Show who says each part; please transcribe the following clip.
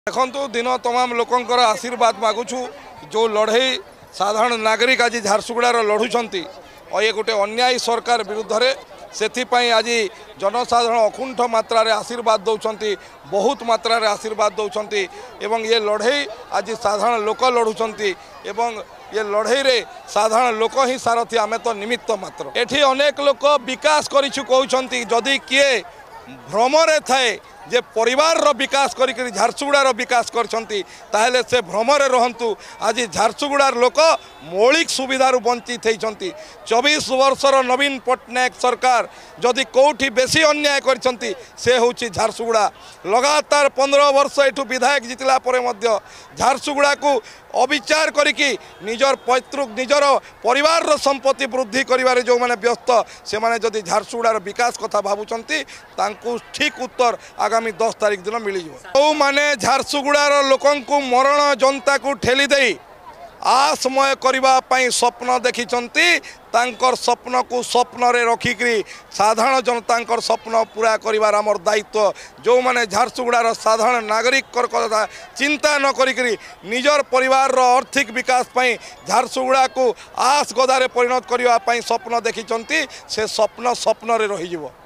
Speaker 1: देखु दिन तमाम लोकंकर आशीर्वाद मागुछु जो लड़ई साधारण नागरिक आज झारसुगुड़ार लड़ुंट और ये गोटे अन्यायी सरकार विरुद्ध में से आज जनसाधारण अकुंठ मात्रा रे आशीर्वाद दौरान बहुत मात्रा रे आशीर्वाद दौरान एवं ये लड़ई आज साधारण लोक लड़ुंट एवं ये लड़ई रे साधारण लोक ही सारथी आमे तो निमित्त मात्र। एठी अनेक लोक विकास करिछु कहउछंती जदि किए भ्रमरे थाए जे परिवार रो विकास करी झारसुगुड़ार विकास करछंती ताहेले से भ्रमरे रहंतु। आज झारसुगुड़ार लोक मौलिक सुविधार वंचित होइछंती। 24 वर्षर नवीन पट्टनायक सरकार जदि कोठी बेसी अन्याय करछंती से होउची झारसुगुड़ा। लगातार 15 वर्ष एठू विधायक जितला परे मध्य झारसुगुड़ा को अविचार करिकी निजर पैतृक निजर परिवार रो संपत्ति वृद्धि करिवारे जो माने व्यस्त से माने जदि झारसुगुड़ार विकास कथा भाबुचंती तांकु ठीक उत्तर आगामी 10 तारिख दिन मिल जो माने झारसुगुड़ार लोकंकु मरण जनता को ठेली दे आसमय करने स्वप्न देखिंट तांकर स्वप्न को स्वप्न रे रखिकी साधारण जनता स्वप्न पूरा करिवार आमर दायित्व। जो माने झारसुगुड़ार साधारण नागरिक कथा चिंता न करिकी निजर परिवार रो आर्थिक विकास पई झारसुगुड़ा को आस गदारे परिणत करने स्वप्न देखिंट से स्वप्न स्वप्न रे रही।